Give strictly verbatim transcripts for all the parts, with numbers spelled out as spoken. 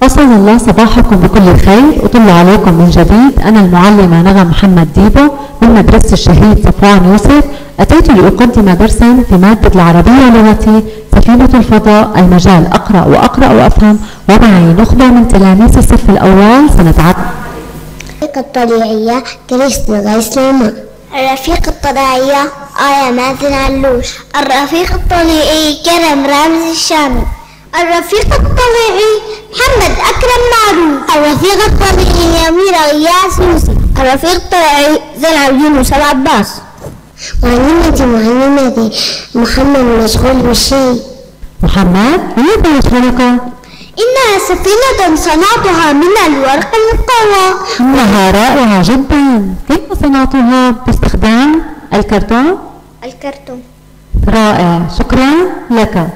أسعد الله صباحكم بكل خير، أطل عليكم من جديد. أنا المعلمة نغم محمد ديبو من مدرسة الشهيد صفوان يوسف. أتيت لأقدم درسا في مادة العربية لغتي سفينة الفضاء، المجال أقرأ وأقرأ وأفهم، ومعي نخبة من تلاميذ الصف الأول سنتعلم الرفيقة الطليعية كريستنا غيسلمان. الرفيقة الطليعية آية مازن علوش. الرفيق الطليعي كرم رامز الشامي. الرفيق الطليعي محمد أكرم معروف. الرفيق الطليعي أميرة غياس يوسف. الرفيق الطليعي زين يونس العباس. معلمتي معلمتي محمد مشغول بالشيء. محمد لماذا يشغلك؟ إنها سفينة صنعتها من الورق المقوى. إنها رائعة جدا. كيف صنعتها؟ باستخدام الكرتون؟ الكرتون. رائع، شكرا لك.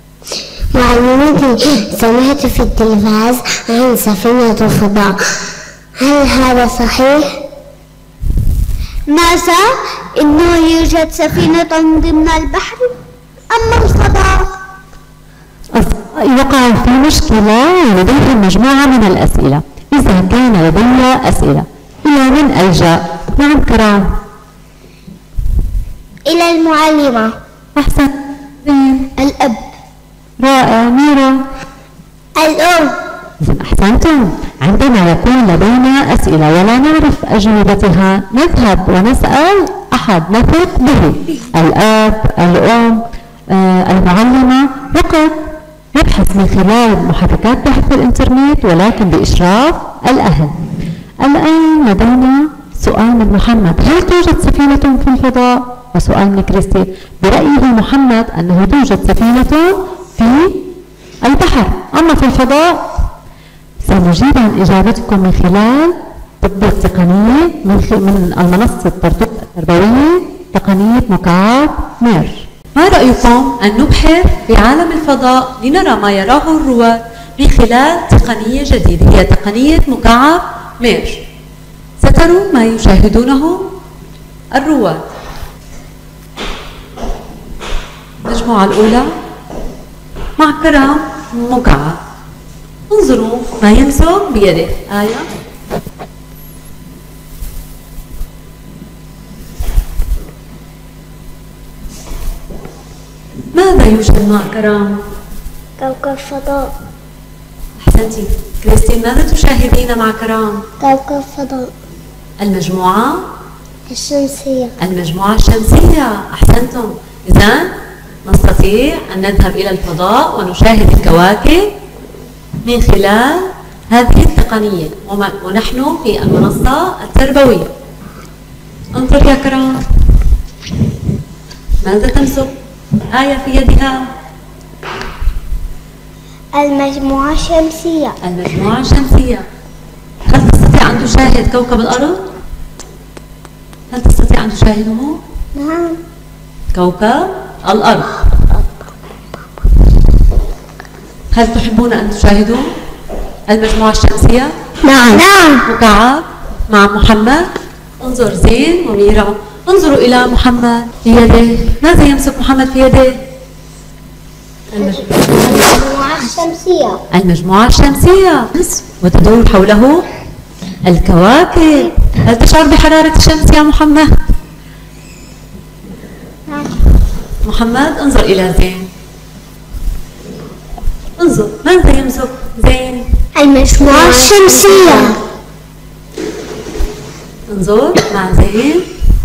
معلمتي سمعت في التلفاز عن سفينة الفضاء، هل هذا صحيح؟ ناسا إنه يوجد سفينة ضمن البحر، أما الفضاء أصدقائي وقعوا في مشكلة ولديهم مجموعة من الأسئلة. إذا كان لدي أسئلة إلى من ألجأ؟ نعم كرام. إلى المعلمة. أحسن. الأب. رائع. ميرا. الأم. إذا أحسنتم. عندما يكون لدينا أسئلة ولا نعرف أجوبتها نذهب ونسأل أحد نثق به، الأب، الأم، آه، المعلمة، وقد نبحث من خلال محركات بحث الإنترنت ولكن بإشراف الأهل. الآن لدينا سؤال من محمد: هل توجد سفينة في الفضاء؟ وسؤال من كريستي: برأيه محمد أنه توجد سفينة في البحر، أما في الفضاء سنجيب عن إجابتكم من خلال تطبيق تقنية من, من المنصة التربوية تقنية مكعب مير. ما رأيكم أن نبحر في عالم الفضاء لنرى ما يراه الرواد من خلال تقنية جديدة هي تقنية مكعب مير؟ ستروا ما يشاهدونه الرواد. المجموعة الأولى مع كرام مكعب. انظروا ما يمسك بيده. آية. ماذا يوجد مع كرام؟ كوكب فضاء. أحسنتي. كريستين ماذا تشاهدين مع كرام؟ كوكب فضاء. المجموعة الشمسية. المجموعة الشمسية. أحسنتم. إذن نستطيع أن نذهب إلى الفضاء ونشاهد الكواكب من خلال هذه التقنية ونحن في المنصة التربوية. انظر يا كرام، ماذا تمسك آية في يدها؟ المجموعة الشمسية. المجموعة الشمسية. هل تستطيع أن تشاهد كوكب الأرض؟ هل تستطيع أن تشاهده؟ نعم. كوكب الأرض. هل تحبون أن تشاهدوا المجموعة الشمسية؟ نعم. نعم. مكعب مع محمد. انظر زين وميرا، انظروا إلى محمد في يده. ماذا يمسك محمد في يده؟ المجموعة الشمسية. المجموعة الشمسية، وتدور حوله الكواكب. هل تشعر بحرارة الشمس يا محمد؟ نعم. محمد انظر إلى زين، انظر ماذا يمسك زين؟ المجموعة الشمسية. انظر مع زين.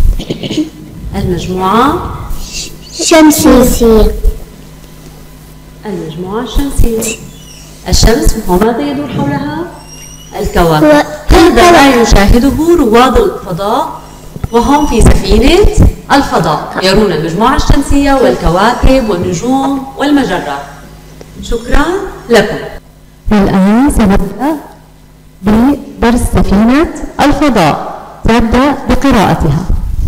المجموعة الشمسية. المجموعة الشمسية. الشمس وماذا يدور حولها؟ الكواكب. هذا ما يشاهده رواد الفضاء وهم في سفينة الفضاء، يرون المجموعة الشمسية والكواكب والنجوم والمجرات. شكرا لكم. والآن سنبدأ بدرس سفينة الفضاء. سنبدأ بقراءتها.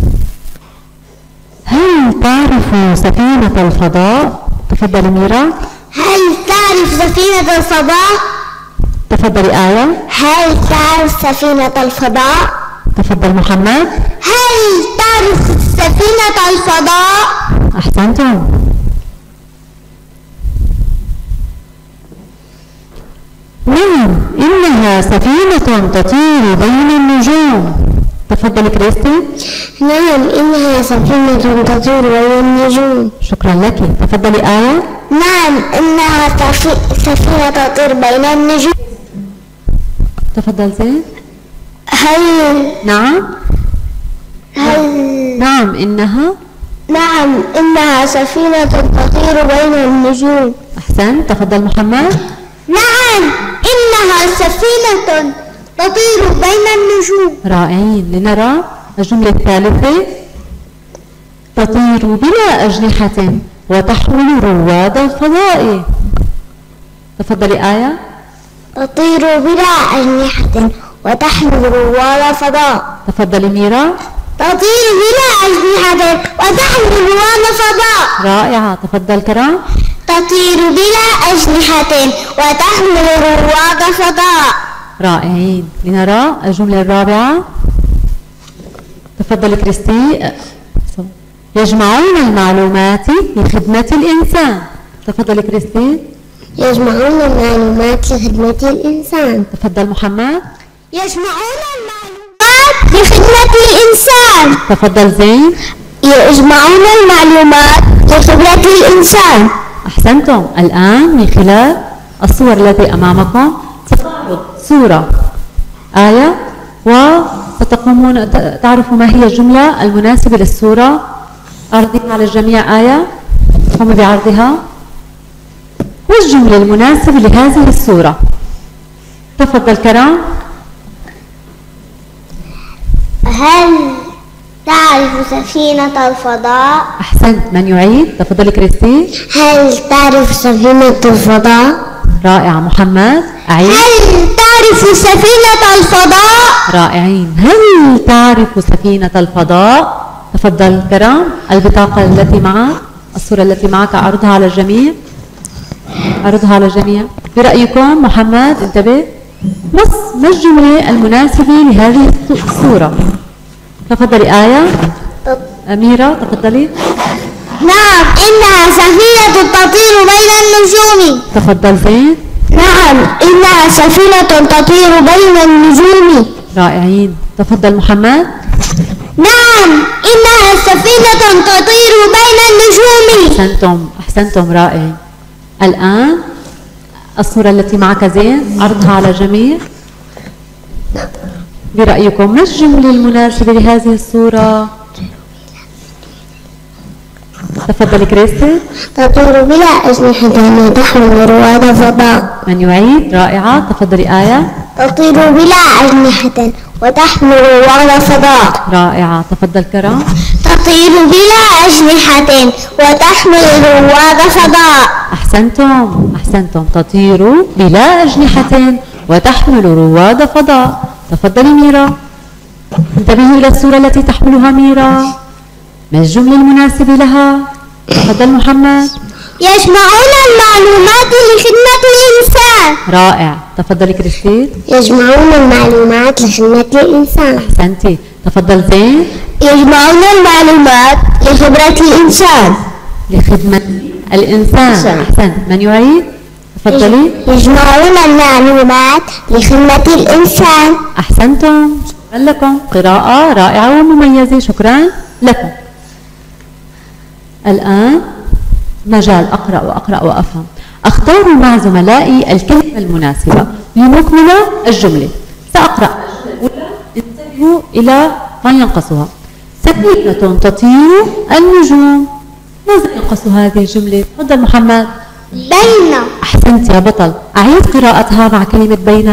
هل تعرف سفينة الفضاء؟ تفضلي ميرا. هل تعرف سفينة الفضاء؟ تفضلي آية. هل تعرف سفينة الفضاء؟ تفضل محمد. هل تعرف سفينة الفضاء؟ أحسنتم. نعم إنها سفينة تطير بين النجوم. تفضل كريستي. نعم إنها سفينة تطير بين النجوم. شكرا لك. تفضلي آية. نعم إنها سفينة تطير بين النجوم. تفضل زين. هل نعم هل نعم إنها نعم إنها سفينة تطير بين النجوم. أحسن. تفضل محمد. نعم إنها سفينة تطير بين النجوم. رائعين. لنرى الجملة الثالثة. تطير بلا أجنحة وتحمل رواد الفضاء. تفضلي آية. تطير بلا أجنحة وتحمل رواد فضاء. تفضلي ميرا. تطير بلا أجنحة وتحمل رواد فضاء. رائعة. تفضل كرام. تطير بلا أجنحة وتحمل رواد فضاء. رائعين. لنرى الجملة الرابعة. تفضل كريستي. يجمعون المعلومات لخدمة الإنسان. تفضل كريستي. يجمعون المعلومات لخدمة الإنسان. تفضل محمد. يجمعون المعلومات لخدمة الإنسان. تفضل زين. يجمعون المعلومات لخدمة الإنسان. أحسنتم. الآن من خلال الصور التي أمامكم ستعرض صورة آية وستقومون تعرفوا ما هي الجملة المناسبة للصورة. أعرضيها على الجميع. آية قوموا بعرضها. والجملة المناسبة لهذه الصورة. تفضل كرام. هل تعرف سفينة الفضاء؟ أحسنت. من يعيد؟ تفضلي كريستي. هل تعرف سفينة الفضاء؟ رائعة. محمد أعيد. هل تعرف سفينة الفضاء؟ رائعين. هل تعرف سفينة الفضاء؟ تفضل كرام. البطاقة التي معك، الصورة التي معك أعرضها على الجميع. أعرضها على الجميع. برأيكم محمد انتبه. ما الجملة المناسبة لهذه الصورة؟ تفضلي آية. أميرة تفضلي. نعم إنها سفينة تطير بين النجوم. تفضل زين. نعم إنها سفينة تطير بين النجوم. رائعين. تفضل محمد. نعم إنها سفينة تطير بين النجوم. أحسنتم. أحسنتم. رائعين. الآن الصورة التي معك زين عرضها على الجميع. برأيكم ما الجملة المناسبة لهذه الصورة؟ تفضلي كريستي. تطير بلا أجنحة وتحمل رواد فضاء. من يعيد؟ رائعة. تفضلي آية. تطير بلا أجنحة وتحمل رواد فضاء. رائعة. تفضل كرام. تطير بلا أجنحة وتحمل رواد فضاء. أحسنتم. أحسنتم. تطير بلا أجنحة وتحمل رواد فضاء. تفضلي ميرا. انتبهوا إلى الصورة التي تحملها ميرا. ما الجملة المناسبة لها؟ تفضل محمد. يجمعون المعلومات لخدمة الإنسان. رائع. تفضلي كريستين. يجمعون المعلومات لخدمة الإنسان. أحسنتي. تفضل زين. يجمعون المعلومات لخدمة الإنسان. لخدمة الإنسان. أحسنت. من يعيد؟ تفضلي. يجمعون المعلومات لخدمة الإنسان. أحسنتم. شكرا لكم. قراءة رائعة ومميزة. شكرا لكم. الآن مجال أقرأ وأقرأ وأفهم. أختار مع زملائي الكلمة المناسبة لنكمل الجملة. سأقرأ الجملة الأولى. انتبهوا إلى ما ينقصها. سفينة تطير النجوم. ماذا ينقص هذه الجملة؟ تفضل محمد. بين. أحسنت يا بطل. أعيد قراءتها مع كلمة بين.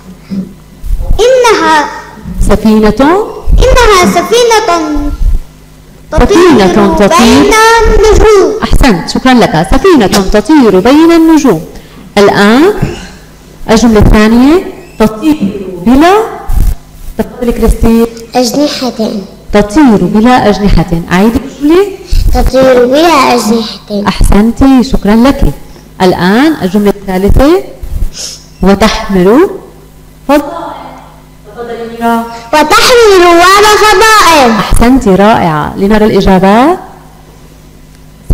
إنها سفينة. إنها سفينة سفينة تطير بين النجوم. أحسنت. شكرا لك. سفينة تطير بين النجوم. الآن الجملة الثانية. تطير بلا. تفضلي كريستين. أجنحة. تطير بلا أجنحة. أعيد الجملة. تطير بلا أجنحة. أحسنتي. شكرا لك. الآن الجملة الثالثة. وتحمل فضاء. تفضلي ميرا. وتحمل رواد فضاء. أحسنتي. رائعة. لنرى الإجابات.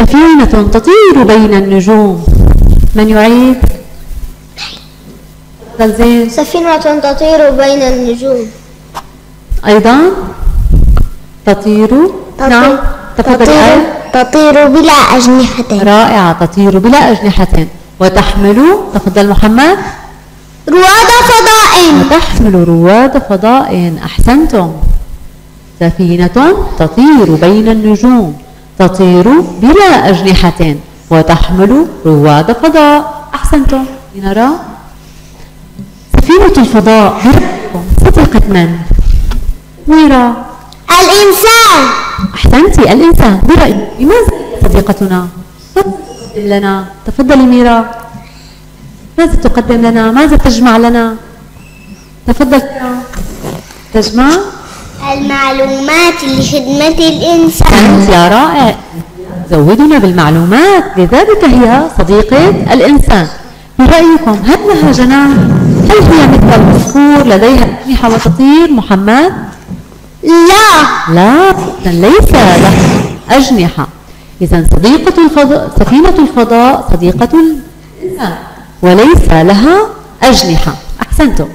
سفينة تطير بين النجوم. من يعيد؟ تفضل زين. سفينة تطير بين النجوم. أيضا تطير. نعم تفضل. تطير, تطير بلا أجنحة. رائعة، تطير بلا أجنحة. وتحمل، تفضل محمد. رواد فضاء. وتحمل رواد فضاء. أحسنتم. سفينة تطير بين النجوم، تطير بلا أجنحة، وتحمل رواد فضاء. أحسنتم. لنرى سفينة الفضاء صديقة من؟ ميرا. الإنسان. أحسنتي، الإنسان. برأيك لماذا صديقتنا؟ ماذا تقدم لنا؟ تفضلي ميرا. ماذا تقدم لنا؟ ماذا تجمع لنا؟ تفضل. تجمع المعلومات لخدمة الإنسان. يا رائع، زودنا بالمعلومات، لذلك هي صديقة الإنسان. برأيكم هل لها جناح؟ هل هي مثل العصفور لديها أجنحة وتطير؟ محمد؟ لا. لا، ليس لها أجنحة. إذا صديقة الفضاء، سفينة الفضاء صديقة الإنسان وليس لها أجنحة. أحسنتم.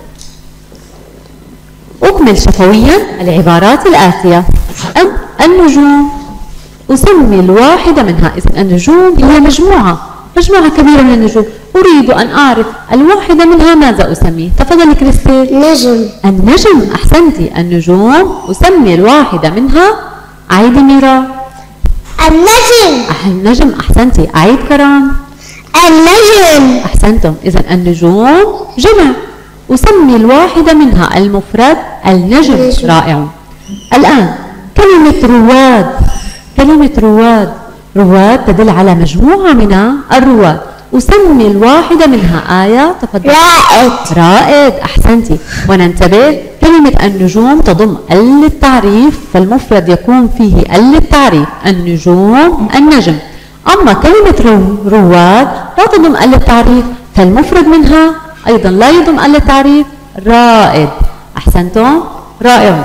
أكمل شفويا العبارات الآتية. النجوم أسمي الواحدة منها. إذن النجوم هي مجموعة مجموعة كبيرة من النجوم. أريد أن أعرف الواحدة منها ماذا أسمي؟ تفضلي كريستيل. نجم. النجم. أحسنتي. النجوم أسمي الواحدة منها. عيدي ميرا. النجم. النجم. أحسنتي. أعيد كرام. النجم. أحسنتم. إذن النجوم جمع، أسمي الواحدة منها المفرد النجم. نجم. رائع. الآن كلمة رواد. كلمة رواد، رواد تدل على مجموعة من الرواد، أسمي الواحدة منها. آية تفضل. رائد. رائد. أحسنتي. وننتبه كلمة النجوم تضم ال للتعريف، فالمفرد يكون فيه ال للتعريف. النجوم النجم. أما كلمة رو رواد لا تضم ال للتعريف، فالمفرد منها أيضا لا يضم ال للتعريف. رائد. أحسنتم. رائع.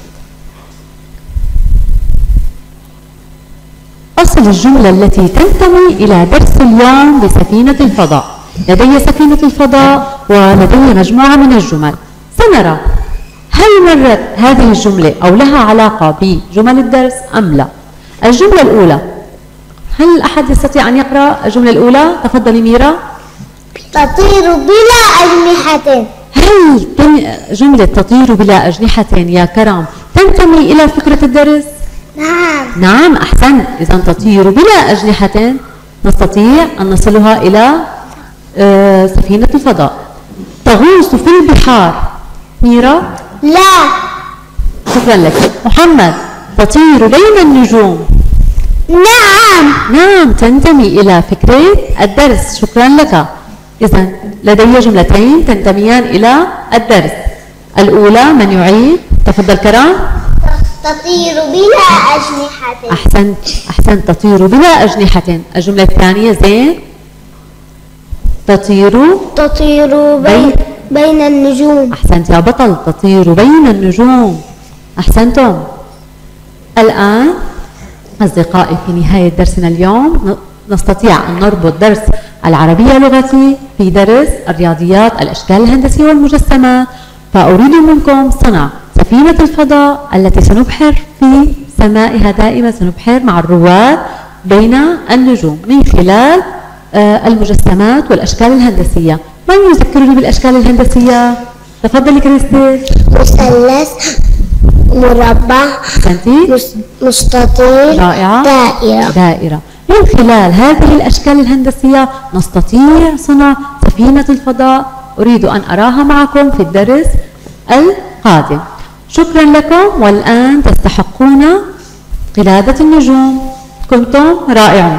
أصل الجملة التي تنتمي إلى درس اليوم بسفينة الفضاء. لدي سفينة الفضاء ولدي مجموعة من الجمل. سنرى هل مرت هذه الجملة أو لها علاقة بجمل الدرس أم لا. الجملة الأولى، هل أحد يستطيع أن يقرأ الجملة الأولى؟ تفضلي ميرا. تطير بلا أجنحة. هل جملة تطير بلا أجنحة يا كرام تنتمي إلى فكرة الدرس؟ نعم. نعم. أحسن. إذا تطير بلا أجنحة نستطيع أن نصلها إلى آه سفينة الفضاء. تغوص في البحار. ميرا. لا. شكرا لك. محمد. تطير بين النجوم. نعم. نعم، تنتمي إلى فكرة الدرس. شكرا لك. إذا لدي جملتين تنتميان إلى الدرس. الأولى من يعيد؟ تفضل كرام. تطير بلا أجنحة. أحسنت. أحسنت. تطير بلا أجنحة. الجملة الثانية زين. تطير. تطير بين بين النجوم. أحسنت يا بطل. تطير بين النجوم. أحسنتم. الآن أصدقائي في نهاية درسنا اليوم نستطيع أن نربط درس العربية لغتي في درس الرياضيات الأشكال الهندسية والمجسمات. فأريد منكم صنع سفينة الفضاء التي سنبحر في سمائها دائما، سنبحر مع الرواد بين النجوم من خلال المجسمات والأشكال الهندسية. من يذكرني بالأشكال الهندسية؟ تفضلي كريستيل. مثلث، مربع، مستطيل. رائعة. دائرة. دائرة. من خلال هذه الأشكال الهندسية نستطيع صنع سفينة الفضاء. أريد أن أراها معكم في الدرس القادم. شكرا لكم، والآن تستحقون قلادة النجوم. كنتم رائعون.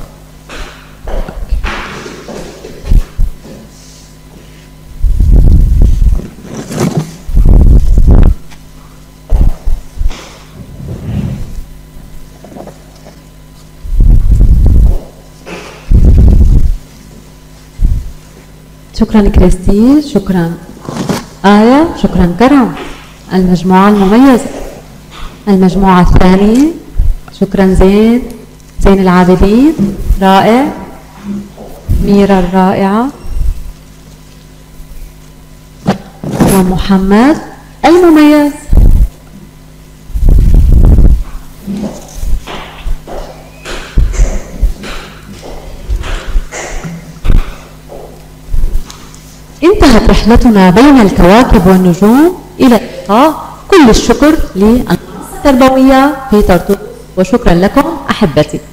شكرا كريستيل. شكرا آية. شكرا كرم. المجموعة المميزة. المجموعة الثانية. شكرا زين. زين العابدين. رائع. ميرا الرائعة. ومحمد المميز. انتهت رحلتنا بين الكواكب والنجوم. إلى اللقاء. كل الشكر للمؤسسة التربوية في طرطوس، وشكرا لكم أحبتي.